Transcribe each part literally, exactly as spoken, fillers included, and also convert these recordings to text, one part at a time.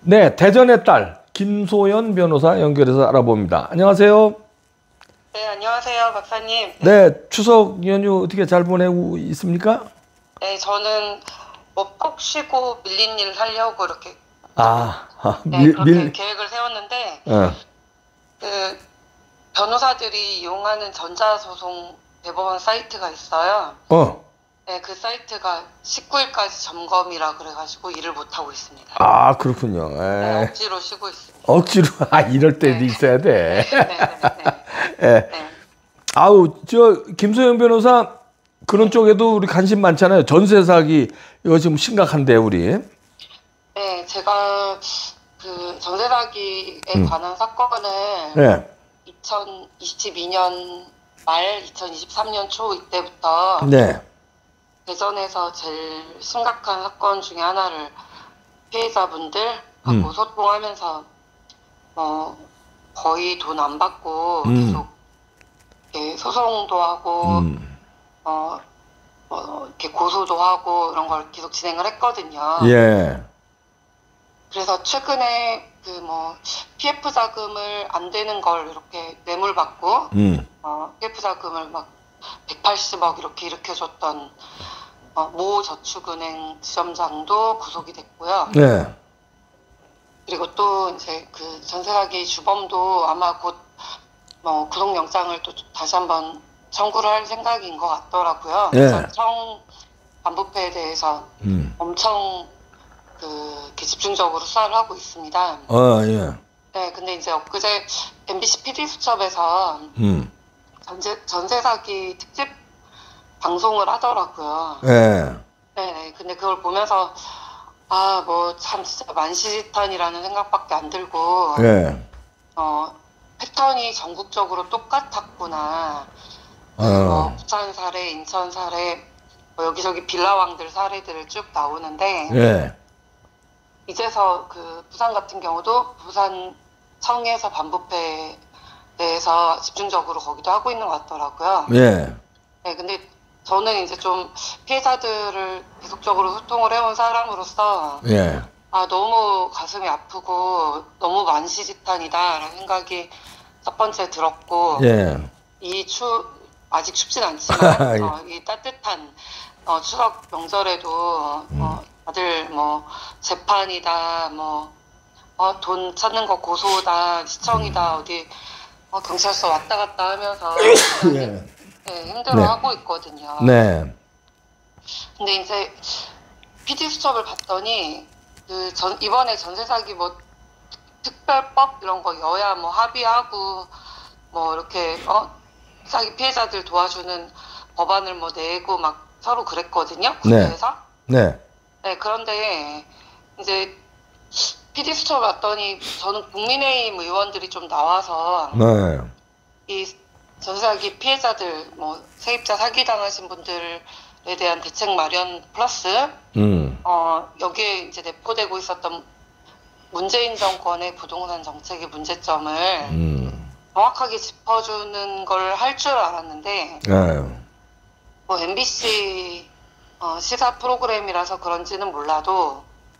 네, 대전의 딸 김소연 변호사 연결해서 알아봅니다. 안녕하세요. 네, 안녕하세요, 박사님. 네, 추석 연휴 어떻게 잘 보내고 있습니까? 네, 저는 뭐 푹 쉬고 밀린 일 하려고 이렇게 아, 아, 네, 밀, 그렇게 밀, 계획을 세웠는데 어, 그 변호사들이 이용하는 전자소송 대법원 사이트가 있어요. 어, 네, 그 사이트가 십구 일까지 점검이라 그래가지고 일을 못 하고 있습니다. 아, 그렇군요. 네, 에, 억지로 쉬고 있습니다. 억지로, 아, 이럴 때도 네, 있어야 돼. 네, 네, 네, 네. 예. 네. 아우, 저, 김소연 변호사, 그런 쪽에도 우리 관심 많잖아요. 전세 사기, 이거 지금 심각한데, 우리. 네, 제가 그 전세 사기에 음. 관한 사건을 네, 이천이십이 년 말 이천이십삼 년 초 이때부터 네, 대전에서 제일 심각한 사건 중에 하나를 피해자분들하고 음. 소통하면서 뭐 거의 돈 안 받고 음. 계속 이렇게 소송도 하고 음. 어, 뭐 이렇게 고소도 하고 이런 걸 계속 진행을 했거든요. 예, 그래서 최근에 그 뭐 피에프 자금을 안 되는 걸 이렇게 뇌물 받고 음. 어, 피에프 자금을 막 백팔십억 이렇게 일으켜줬던 어, 모 저축은행 지점장도 구속이 됐고요. 네, 그리고 또 이제 그 전세사기 주범도 아마 곧 뭐 구속영장을 또 다시 한번 청구를 할 생각인 것 같더라고요. 예. 그래서 청 반부패에 대해서 음. 엄청 그 이렇게 집중적으로 수사를 하고 있습니다. 어, 예, 네, 근데 이제 엊그제 엠비씨 피디수첩에서 음. 전세, 전세사기 특집 방송을 하더라고요. 예, 네네. 근데 그걸 보면서, 아, 뭐, 참, 진짜 만시지탄이라는 생각밖에 안 들고, 예, 어, 패턴이 전국적으로 똑같았구나. 그, 어. 뭐, 부산 사례, 인천 사례, 뭐 여기저기 빌라왕들 사례들을 쭉 나오는데, 예, 이제서 그, 부산 같은 경우도 부산 청에서 반부패에 대해서 집중적으로 거기도 하고 있는 것 같더라고요. 예, 네, 근데 저는 이제 좀 피해자들을 계속적으로 소통을 해온 사람으로서 예, 아, 너무 가슴이 아프고 너무 만시지탄이다라는 생각이 첫 번째 들었고 예, 이 추, 아직 춥진 않지만 어, 이 따뜻한 어, 추석 명절에도 어, 다들 뭐 재판이다 뭐 어, 돈 찾는 거 고소다 시청이다 어디 어, 경찰서 왔다 갔다 하면서 예, 네, 힘들어하고 네. 있거든요. 네, 근데 이제 피디 수첩을 봤더니 그 전, 이번에 전세 사기 뭐 특별법 이런 거 여야 뭐 합의하고 뭐 이렇게 어 사기 피해자들 도와주는 법안을 뭐 내고 막 서로 그랬거든요. 국회에서. 네, 네, 그런데 이제 피디 수첩을 봤더니 저는 국민의힘 의원들이 좀 나와서 네, 이 전세사기 피해자들, 뭐 세입자 사기당하신 분들에 대한 대책 마련 플러스 음, 어 여기에 이제 내포되고 있었던 문재인 정권의 부동산 정책의 문제점을 음, 정확하게 짚어주는 걸 할 줄 알았는데 예, 뭐 엠비씨 어, 시사 프로그램이라서 그런지는 몰라도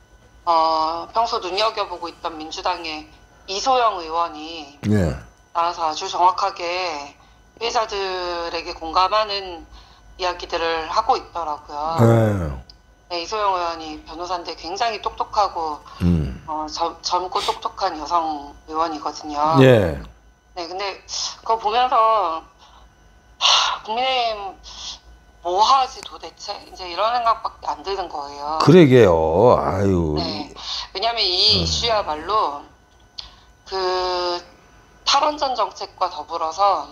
어 평소 눈여겨보고 있던 민주당의 이소영 의원이 예, 나와서 아주 정확하게 피해자들에게 공감하는 이야기들을 하고 있더라고요. 예, 네, 이소영 의원이 변호사인데 굉장히 똑똑하고 음, 어, 젊, 젊고 똑똑한 여성 의원이거든요. 예, 네, 근데 그거 보면서 하, 국민의힘 뭐 하지 도대체? 이제 이런 생각밖에 안 드는 거예요. 그러게요. 아유, 네, 왜냐하면 이 이슈야말로 그 탈원전 정책과 더불어서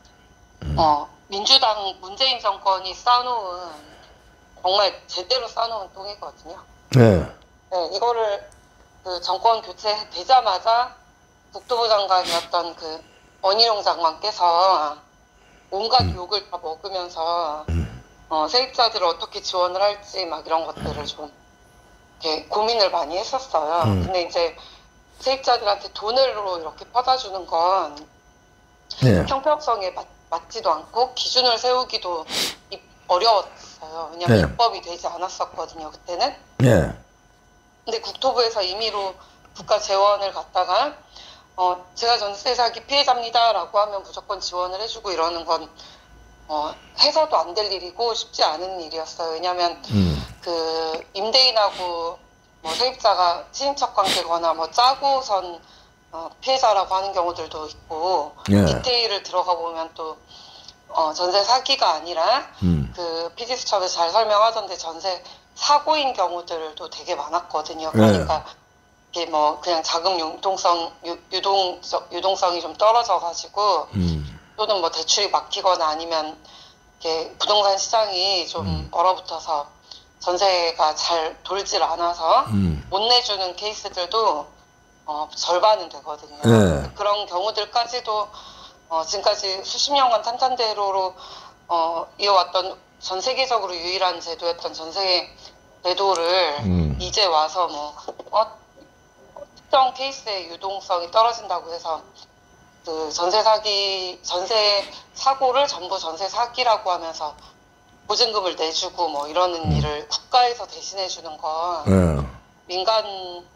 어, 민주당 문재인 정권이 쌓아놓은 정말 제대로 쌓아놓은 똥이거든요. 예, 네, 이거를 그 정권 교체되자마자 국토부 장관이었던 그 원희룡 장관께서 온갖 욕을 다 먹으면서 어, 세입자들을 어떻게 지원을 할지 막 이런 것들을 좀 이렇게 고민을 많이 했었어요. 음. 근데 이제 세입자들한테 돈으로 이렇게 퍼다주는 건 예, 형평성에 맞, 맞지도 않고 기준을 세우기도 이- 어려웠어요. 왜냐면 네. 입법이 되지 않았었거든요, 그때는. 예, 근데 국토부에서 임의로 국가 재원을 갖다가 어, 제가 전세 사기 피해자입니다라고 하면 무조건 지원을 해주고 이러는 건 어, 해서도 안 될 일이고 쉽지 않은 일이었어요. 왜냐하면 음. 그 임대인하고 뭐 세입자가 친인척 관계거나 뭐 짜고선 어, 피해자라고 하는 경우들도 있고 예. 디테일을 들어가 보면 또 어, 전세 사기가 아니라 음. 그 피디수첩에서 잘 설명하던데 전세 사고인 경우들도 되게 많았거든요. 그러니까 이게 뭐 그냥 자금 융통성 유, 유동 유동성이 좀 떨어져가지고 음. 또는 뭐 대출이 막히거나 아니면 이렇게 부동산 시장이 좀 음. 얼어붙어서 전세가 잘 돌질 않아서 음. 못 내주는 케이스들도 어, 절반은 되거든요. 네. 그런 경우들까지도 어, 지금까지 수십 년간 탄탄대로로 어, 이어왔던 전 세계적으로 유일한 제도였던 전세 제도를 음. 이제 와서 뭐 어, 특정 케이스의 유동성이 떨어진다고 해서 그 전세 사기 전세 사고를 전부 전세 사기라고 하면서 보증금을 내주고 뭐 이러는 음. 일을 국가에서 대신해 주는 건 예. 민간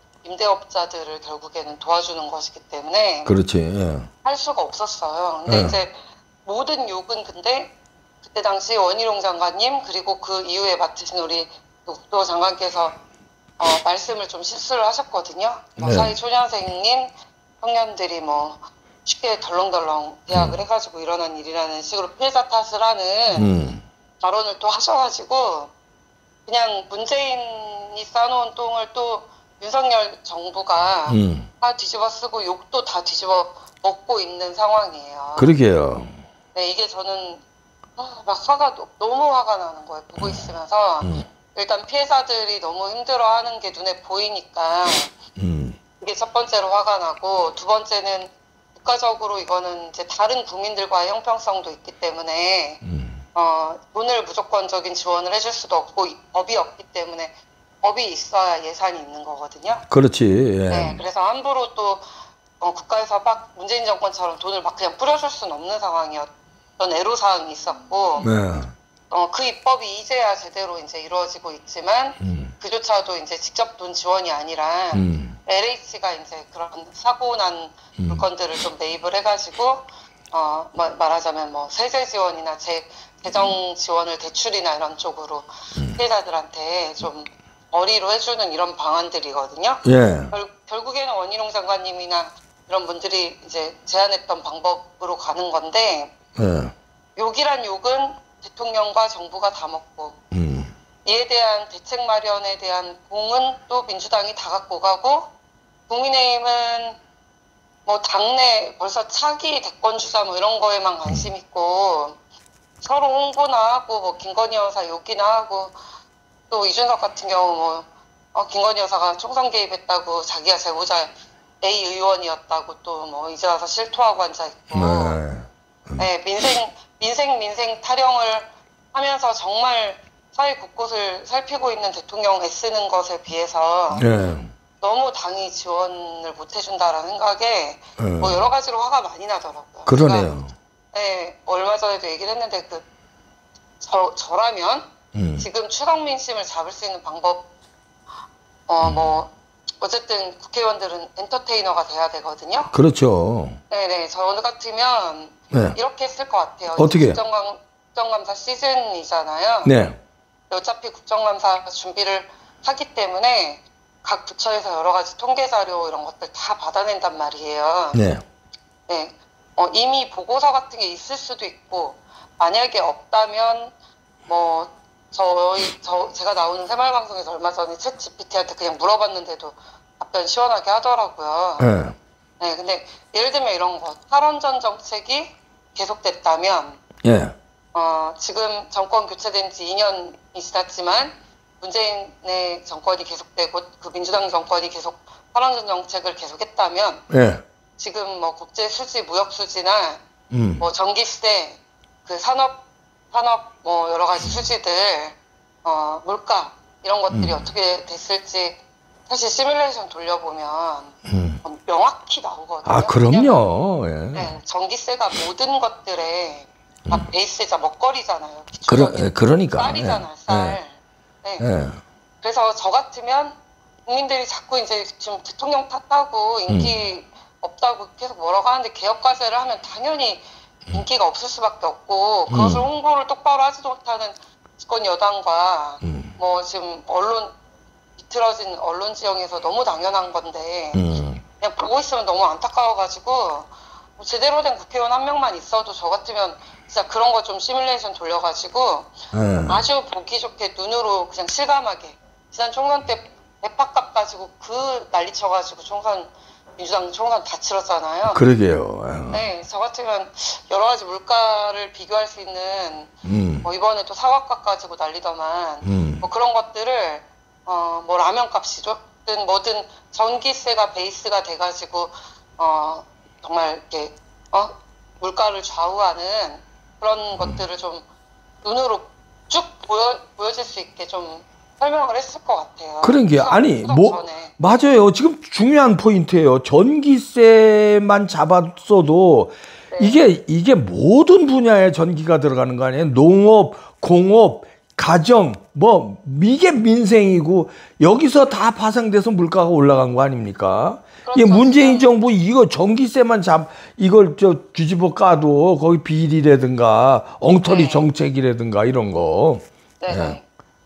임대업자들을 결국에는 도와주는 것이기 때문에 그렇지. 예. 할 수가 없었어요. 근데 예. 이제 모든 욕은 근데 그때 당시 원희룡 장관님 그리고 그 이후에 맡으신 우리 국토 장관께서 어, 말씀을 좀 실수를 하셨거든요. 뭐 네. 사회초년생인 청년들이 뭐 쉽게 덜렁덜렁 계약을 음. 해가지고 일어난 일이라는 식으로 피해자 탓을 하는 음. 발언을 또 하셔가지고 그냥 문재인이 쌓아놓은 똥을 또 윤석열 정부가 음. 다 뒤집어 쓰고 욕도 다 뒤집어 먹고 있는 상황이에요. 그러게요. 네, 이게 저는 아, 막 화가 너- 너무 화가 나는 거예요. 보고 있으면서 음. 일단 피해자들이 너무 힘들어하는 게 눈에 보이니까 음. 이게 첫 번째로 화가 나고 두 번째는 국가적으로 이거는 이제 다른 국민들과의 형평성도 있기 때문에 음. 어, 돈을 무조건적인 지원을 해줄 수도 없고 이- 법이 없기 때문에 법이 있어야 예산이 있는 거거든요. 그렇지. 예. 네, 그래서 함부로 또 어, 국가에서 막 문재인 정권처럼 돈을 막 그냥 뿌려줄 수는 없는 상황이었던 애로사항이 있었고 네. 어, 그 입법이 이제야 제대로 이제 이루어지고 있지만 음. 그조차도 이제 직접 돈 지원이 아니라 음. 엘에이치가 이제 그런 사고 난 음. 물건들을 좀 매입을 해가지고 어, 마- 말하자면 뭐 세제 지원이나 재, 재정 지원을 대출이나 이런 쪽으로 음. 피해자들한테 좀 어리로 해주는 이런 방안들이거든요. 예. 결, 결국에는 원희룡 장관님이나 이런 분들이 이제 제안했던 방법으로 가는 건데 예. 욕이란 욕은 대통령과 정부가 다 먹고 음. 이에 대한 대책 마련에 대한 공은 또 민주당이 다 갖고 가고 국민의힘은 뭐 당내 벌써 차기 대권 주자 뭐 이런 거에만 관심 있고 서로 홍보나 하고 뭐 김건희 여사 욕이나 하고 또 이준석 같은 경우 뭐 어, 김건희 여사가 총선 개입했다고 자기가 제보자 A 의원이었다고 또 뭐 이제 와서 실토하고 앉아 있고 네. 네, 민생 민생 민생 타령을 하면서 정말 사회 곳곳을 살피고 있는 대통령 애쓰는 것에 비해서 예. 너무 당이 지원을 못 해준다라는 생각에 예. 뭐 여러 가지로 화가 많이 나더라고요. 그러네요. 제가, 네, 얼마 전에도 얘기를 했는데 그 저, 저라면 음. 지금 추석 민심을 잡을 수 있는 방법 어 뭐 어쨌든 국회의원들은 엔터테이너가 돼야 되거든요. 그렇죠. 네네 저 같으면 네. 이렇게 했을 것 같아요. 어떻게? 국정감, 국정감사 시즌이잖아요. 네. 어차피 국정감사 준비를 하기 때문에 각 부처에서 여러 가지 통계 자료 이런 것들 다 받아낸단 말이에요. 네. 네. 어, 이미 보고서 같은 게 있을 수도 있고 만약에 없다면 뭐 저희 저 제가 나오는 새마을방송에서 얼마 전에 챗 지피티한테 그냥 물어봤는데도 답변 시원하게 하더라고요. 네. 네, 근데 예를 들면 이런 거 탈원전 정책이 계속됐다면 예. 어, 지금 정권 교체된 지 이 년이 지났지만 문재인의 정권이 계속되고 그 민주당 정권이 계속 탈원전 정책을 계속했다면 예. 지금 뭐 국제 수지, 무역 수지나 음. 뭐 전기세, 그 산업 산업 뭐 여러 가지 수지들, 어, 물가 이런 것들이 음. 어떻게 됐을지 사실 시뮬레이션 돌려보면 음. 어, 명확히 나오거든요. 아, 그럼요. 예. 네, 전기세가 모든 것들의 다 음. 베이스자 먹거리잖아요. 그러, 기초적인 예, 그러니까. 쌀이잖아요, 예. 쌀. 네. 예. 그래서 저 같으면 국민들이 자꾸 이제 지금 대통령 탓하고 인기 음. 없다고 계속 뭐라고 하는데 개혁 과제를 하면 당연히 인기가 없을 수밖에 없고 그것을 음. 홍보를 똑바로 하지도 못하는 집권 여당과 음. 뭐 지금 언론 비틀어진 언론 지형에서 너무 당연한 건데 음. 그냥 보고 있으면 너무 안타까워가지고 뭐 제대로 된 국회의원 한 명만 있어도 저 같으면 진짜 그런 거 좀 시뮬레이션 돌려가지고 음. 아주 보기 좋게 눈으로 그냥 실감하게 지난 총선 때 대파값 가지고 그 난리 쳐가지고 총선 민주당 총선 다 치렀잖아요. 그러게요. 네, 저 같으면 여러 가지 물가를 비교할 수 있는 음. 뭐 이번에 또 사과값 가지고 난리더만 음. 뭐 그런 것들을 어, 뭐 라면 값이든 뭐든 전기세가 베이스가 돼가지고 어, 정말 이렇게 어? 물가를 좌우하는 그런 음. 것들을 좀 눈으로 쭉 보여 보여질 수 있게 좀 설명을 했을 것 같아요. 그런 게 아니 뭐 전에. 맞아요. 지금 중요한 포인트예요. 전기세만 잡았어도 네. 이게 이게 모든 분야에 전기가 들어가는 거 아니에요? 농업, 공업, 가정 뭐 이게 민생이고 여기서 다 파생돼서 물가가 올라간 거 아닙니까? 그렇죠. 예, 문재인 정부 이거 전기세만 잡 이걸 저 뒤집어 까도 거기 비리라든가 엉터리 네. 정책이라든가 이런 거. 네. 네.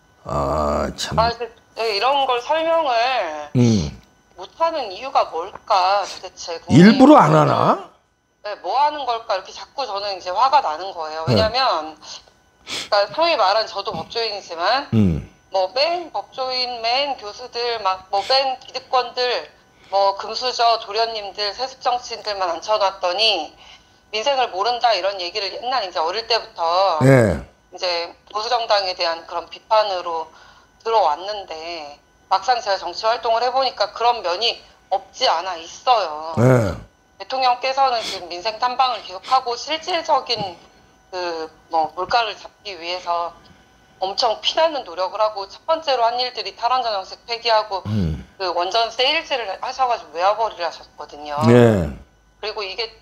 아, 참. 아, 네, 이런 걸 설명을 음. 못하는 이유가 뭘까 도대체. 일부러 안 하나? 네, 뭐 하는 걸까 이렇게 자꾸 저는 이제 화가 나는 거예요. 왜냐면 그러니까 소위 말한 저도 법조인이지만 음. 뭐 맨 법조인, 맨 교수들, 막 뭐 맨 기득권들, 뭐 금수저, 도련님들, 세습 정치인들만 앉혀놨더니 민생을 모른다 이런 얘기를 옛날 이제 어릴 때부터 네. 이제 보수 정당에 대한 그런 비판으로 들어왔는데 막상 제가 정치 활동을 해보니까 그런 면이 없지 않아 있어요. 네. 대통령께서는 지금 민생 탐방을 계속하고 실질적인 그 뭐 물가를 잡기 위해서 엄청 피나는 노력을 하고 첫 번째로 한 일들이 탈원전 정책 폐기하고 음. 그 원전 세일즈를 하셔가지고 외화벌이를 하셨거든요. 네. 그리고 이게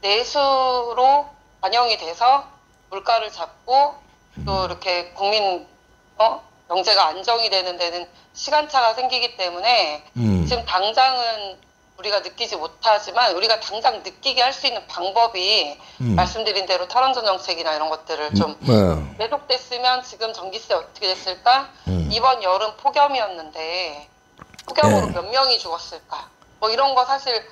내수로 반영이 돼서 물가를 잡고 또 이렇게 국민 어 경제가 안정이 되는 데는 시간차가 생기기 때문에 음. 지금 당장은 우리가 느끼지 못하지만 우리가 당장 느끼게 할 수 있는 방법이 음. 말씀드린 대로 탈원전 정책이나 이런 것들을 좀 음. 계속됐으면 지금 전기세 어떻게 됐을까? 음. 이번 여름 폭염이었는데 폭염으로 네. 몇 명이 죽었을까? 뭐 이런 거 사실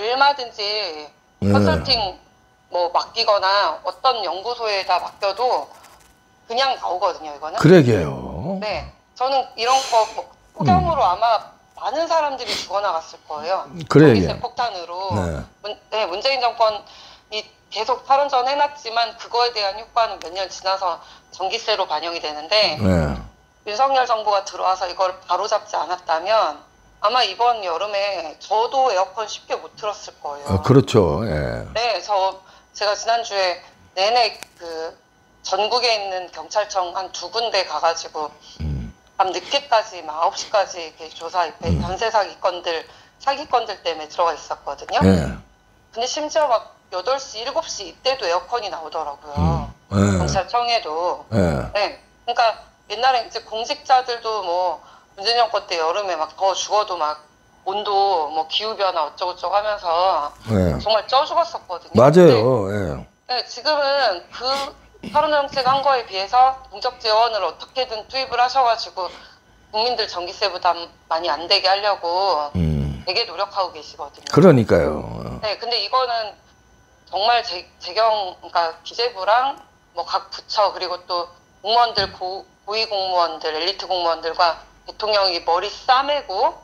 얼마든지 네. 컨설팅 뭐 맡기거나 어떤 연구소에다 맡겨도 그냥 나오거든요, 이거는. 그러게요. 네. 저는 이런 거 폭염으로 음. 아마 많은 사람들이 죽어나갔을 거예요. 전기세 폭탄으로. 네. 문, 네, 문재인 정권이 계속 탈원전 해놨지만 그거에 대한 효과는 몇 년 지나서 전기세로 반영이 되는데 네. 윤석열 정부가 들어와서 이걸 바로잡지 않았다면 아마 이번 여름에 저도 에어컨 쉽게 못 틀었을 거예요. 아, 그렇죠. 예. 네, 저 제가 지난주에 내내 그 전국에 있는 경찰청 한 두 군데 가가지고 음. 밤 늦게까지 막 아홉 시까지 이렇게 조사, 음. 전세 사기건들, 사기건들 때문에 들어가 있었거든요. 네. 근데 심지어 막 여덟 시, 일곱 시 이때도 에어컨이 나오더라고요. 음. 네. 경찰청에도. 네. 네. 그러니까 옛날에 이제 공직자들도 뭐 문재인 정권 때 여름에 막 더 죽어도 막 온도 뭐 기후변화 어쩌고저쩌고 하면서 네. 정말 쪄 죽었었거든요. 맞아요. 네. 네, 지금은 그 탈원전 정책 한 거에 비해서 공적 재원을 어떻게든 투입을 하셔가지고 국민들 전기세 부담 많이 안 되게 하려고 음. 되게 노력하고 계시거든요. 그러니까요. 네, 근데 이거는 정말 재, 재경, 그러니까 기재부랑 뭐 각 부처 그리고 또 공무원들, 고, 고위 공무원들, 엘리트 공무원들과 대통령이 머리 싸매고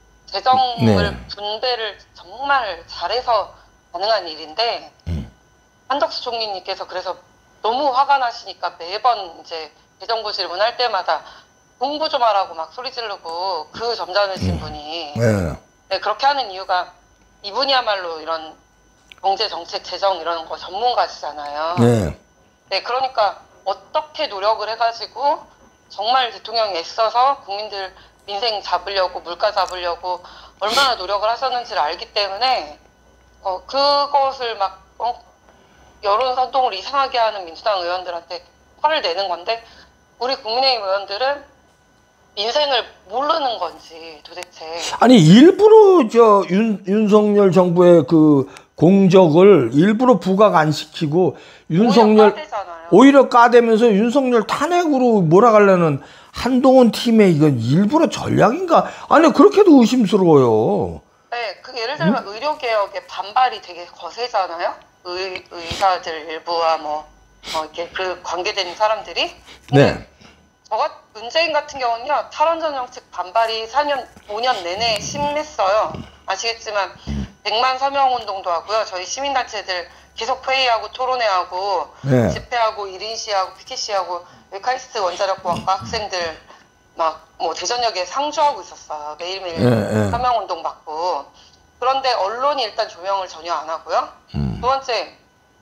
재정을 네. 분배를 정말 잘해서 가능한 일인데 음. 한덕수 총리님께서 그래서 너무 화가 나시니까 매번 이제 재정부 질문할 때마다 공부 좀 하라고 막 소리 지르고 그 점잖으신 음. 분이 네. 네, 그렇게 하는 이유가 이분이야말로 이런 경제 정책 재정 이런 거 전문가시잖아요. 네. 네, 그러니까 어떻게 노력을 해가지고 정말 대통령이 애써서 국민들 민생 잡으려고 물가 잡으려고 얼마나 노력을 하셨는지를 알기 때문에 어, 그것을 막 어, 여론 선동을 이상하게 하는 민주당 의원들한테 화를 내는 건데 우리 국민의힘 의원들은 인생을 모르는 건지 도대체. 아니 일부러 저 윤, 윤석열 정부의 그 공적을 일부러 부각 안 시키고 윤석열 오히려 까대잖아요. 오히려 까대면서 윤석열 탄핵으로 몰아가려는 한동훈 팀의 이건 일부러 전략인가? 아니 그렇게도 의심스러워요. 네, 그 예를 들면 음? 의료개혁에 반발이 되게 거세잖아요. 의, 의사들 일부와 뭐, 뭐 이렇게 그 관계된 사람들이. 네. 저가 문재인 같은 경우는요, 탈원전 정책 반발이 사 년, 오 년 내내 심했어요. 아시겠지만 백만 서명 운동도 하고요. 저희 시민단체들 계속 회의하고 토론회하고 네. 집회하고 일 인 시하고 피켓 시하고 카이스트 원자력공학과 학생들 막 뭐 대전역에 상주하고 있었어요. 매일매일 네, 네. 서명 운동 받고. 그런데 언론이 일단 조명을 전혀 안 하고요. 음. 두 번째,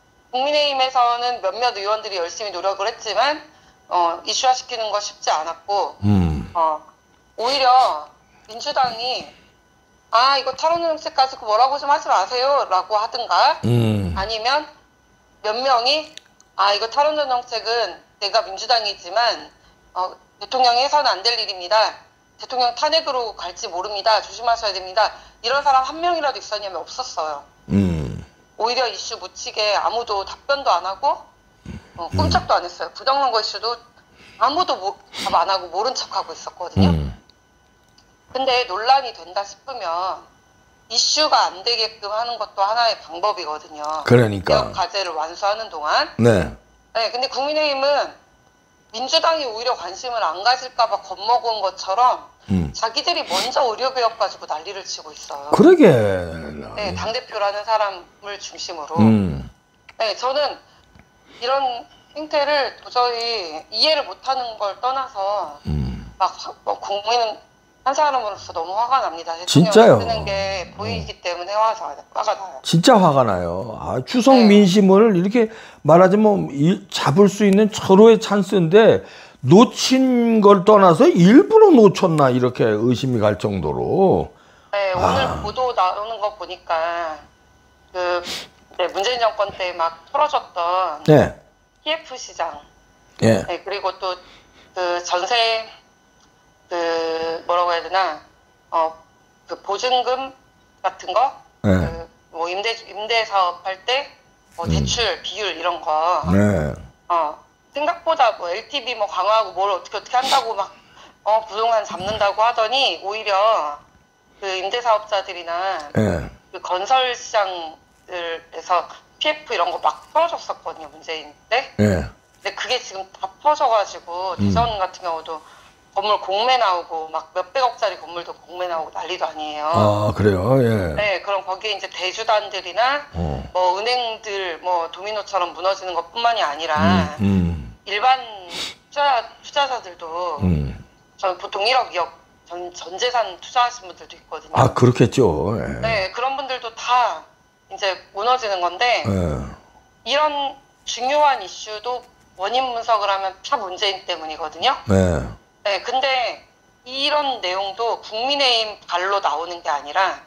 국민의힘에서는 몇몇 의원들이 열심히 노력을 했지만 어, 이슈화 시키는 거 쉽지 않았고, 음. 어, 오히려 민주당이, 아, 이거 탈원전 정책 가지고 뭐라고 좀 하지 마세요, 라고 하든가, 음. 아니면 몇 명이, 아, 이거 탈원전 정책은 내가 민주당이지만, 어, 대통령이 해서는 안 될 일입니다. 대통령 탄핵으로 갈지 모릅니다. 조심하셔야 됩니다. 이런 사람 한 명이라도 있었냐면 없었어요. 음. 오히려 이슈 묻히게 아무도 답변도 안 하고, 어, 꿈쩍도 안 했어요. 부정선거 이슈도 아무도 답 안 하고 모른 척하고 있었거든요. 음. 근데 논란이 된다 싶으면 이슈가 안 되게끔 하는 것도 하나의 방법이거든요. 그러니까. 개혁 과제를 완수하는 동안. 네. 네, 근데 국민의힘은 민주당이 오히려 관심을 안 가질까봐 겁먹은 것처럼 음. 자기들이 먼저 의료개혁 가지고 난리를 치고 있어요. 그러게. 네, 당대표라는 사람을 중심으로. 음. 네, 저는 이런 행태를 도저히 이해를 못하는 걸 떠나서 음. 막 국민은 한 사람으로서 너무 화가 납니다. 진짜요. 쓰는 게 보이기 음. 때문에 화가, 화가 나요. 진짜 화가 나요. 아, 추석 네. 민심을 이렇게 말하자면 이, 잡을 수 있는 철호의 찬스인데 놓친 걸 떠나서 일부러 놓쳤나 이렇게 의심이 갈 정도로. 네, 아. 오늘 보도 나오는 거 보니까 그 네, 문재인 정권 때 막 털어줬던 네. 티에프 시장, 네. 네, 그리고 또 그 전세 그 뭐라고 해야 되나, 어 그 보증금 같은 거, 네. 그 뭐 임대 임대 사업 할 때 뭐 대출 음. 비율 이런 거, 네. 어 생각보다 뭐 엘티브이 뭐 강화하고 뭘 어떻게 어떻게 한다고 막 어 부동산 잡는다고 하더니 오히려 그 임대 사업자들이나 네. 그 건설 시장들에서 피에프 이런 거 막 풀어줬었거든요, 문재인 때. 네. 근데 그게 지금 다 퍼져가지고 음. 대전 같은 경우도 건물 공매 나오고 막 몇백억짜리 건물도 공매 나오고 난리도 아니에요. 아 그래요? 예. 네, 그럼 거기에 이제 대주단들이나 어. 뭐 은행들 뭐 도미노처럼 무너지는 것뿐만이 아니라 음, 음. 일반 투자 투자자들도 음. 저는 보통 일억, 이억 전, 전 재산 투자하신 분들도 있거든요. 아 그렇겠죠. 예. 네, 그런 분들도 다 이제 무너지는 건데 예. 이런 중요한 이슈도 원인 분석을 하면 다 문재인 때문이거든요. 네. 네, 근데 이런 내용도 국민의힘 발로 나오는 게 아니라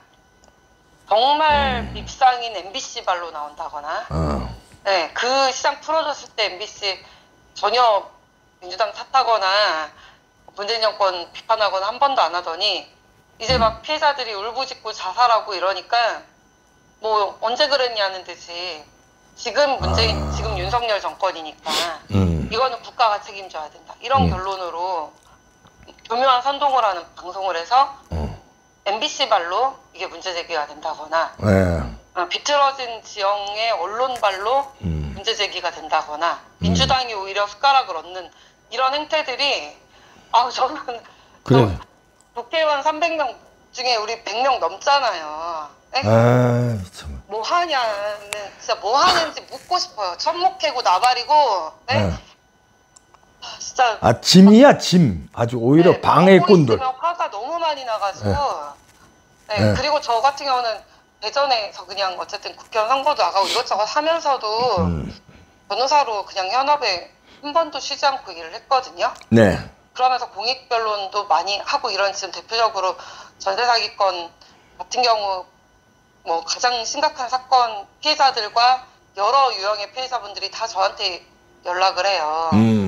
정말 음. 밉상인 엠비씨 발로 나온다거나, 어. 네, 그 시장 풀어줬을 때 엠비씨 전혀 민주당 탓하거나 문재인 정권 비판하거나 한 번도 안 하더니 이제 막 피해자들이 울부짖고 자살하고 이러니까 뭐 언제 그랬냐는 듯이 지금 문재인, 아. 지금 윤석열 정권이니까 음. 이거는 국가가 책임져야 된다. 이런 음. 결론으로 교묘한 선동을 하는 방송을 해서 어. 엠비씨 발로 이게 문제 제기가 된다거나 네. 비틀어진 지형의 언론 발로 음. 문제 제기가 된다거나 음. 민주당이 오히려 숟가락을 얻는 이런 행태들이 아 저는 그래. 국회의원 삼백 명 중에 우리 백 명 넘잖아요. 네? 아, 참. 뭐 하냐는 진짜 뭐 하는지 묻고 싶어요. 천목해고 나발이고, 네? 네. 진짜. 아 짐이야 짐. 아주 오히려 네, 방해꾼들. 화가 너무 많이 나가지고. 네. 네. 네. 그리고 저 같은 경우는 대전에서 그냥 어쨌든 국회의원 선거도 나가고 이것저것 하면서도 음. 변호사로 그냥 현업에 한 번도 쉬지 않고 일을 했거든요. 네. 그러면서 공익변론도 많이 하고 이런 지금 대표적으로 전세 사기건 같은 경우 뭐 가장 심각한 사건 피해자들과 여러 유형의 피해자분들이 다 저한테 연락을 해요. 음.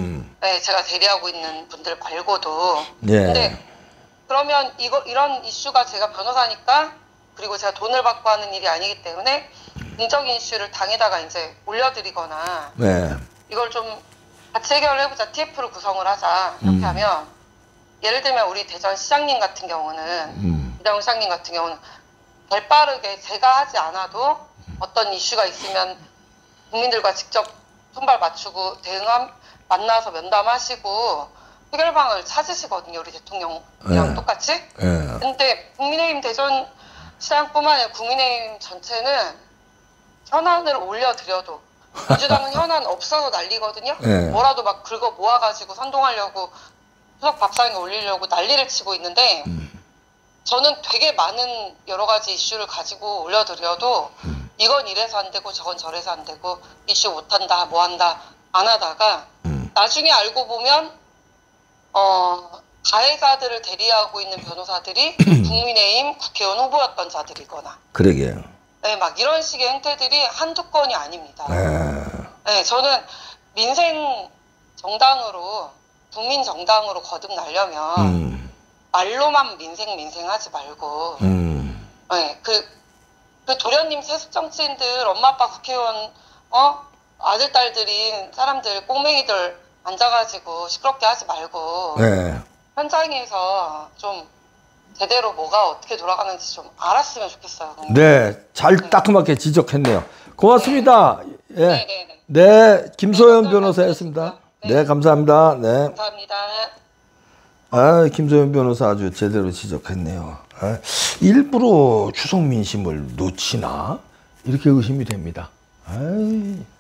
네, 제가 대리하고 있는 분들 말고도. 예. 근데 그러면 이거 이런 이슈가 제가 변호사니까 그리고 제가 돈을 받고 하는 일이 아니기 때문에 공적인 이슈를 당에다가 이제 올려드리거나 네. 이걸 좀 같이 해결을 해보자, 티에프를 구성을 하자 이렇게 음. 하면 예를 들면 우리 대전 시장님 같은 경우는 음. 이대용 시장님 같은 경우는 발빠르게 제가 하지 않아도 어떤 이슈가 있으면 국민들과 직접 손발 맞추고 대응함 만나서 면담하시고 해결방을 찾으시거든요. 우리 대통령이랑 네. 똑같이. 예. 근데 국민의힘 대전 시장뿐만 아니라 국민의힘 전체는 현안을 올려드려도 민주당은 현안 없어서 난리거든요. 네. 뭐라도 막 긁어 모아가지고 선동하려고 수석 밥상에 올리려고 난리를 치고 있는데 음. 저는 되게 많은 여러 가지 이슈를 가지고 올려드려도 음. 이건 이래서 안 되고 저건 저래서 안 되고 이슈 못한다 뭐한다 안 하다가 음. 나중에 알고 보면 어 가해자들을 대리하고 있는 변호사들이 국민의힘 국회의원 후보였던 자들이거나 그러게요. 네, 막 이런 식의 행태들이 한두 건이 아닙니다. 예. 네, 저는 민생 정당으로 국민 정당으로 거듭나려면 음. 말로만 민생 민생 하지 말고 음. 네, 그, 그 도련님 세습 정치인들 엄마 아빠 국회의원 어 아들 딸들인 사람들 꽁맹이들 앉아가지고 시끄럽게 하지 말고 예. 현장에서 좀 제대로 뭐가 어떻게 돌아가는지 좀 알았으면 좋겠어요. 네, 잘 따끔하게 지적했네요. 고맙습니다. 예. 네, 네, 네. 네, 김소연 네, 변호사였습니다. 네. 네, 감사합니다. 네. 감사합니다. 아, 김소연 변호사 아주 제대로 지적했네요. 아, 일부러 추석 민심을 놓치나? 이렇게 의심이 됩니다. 아이.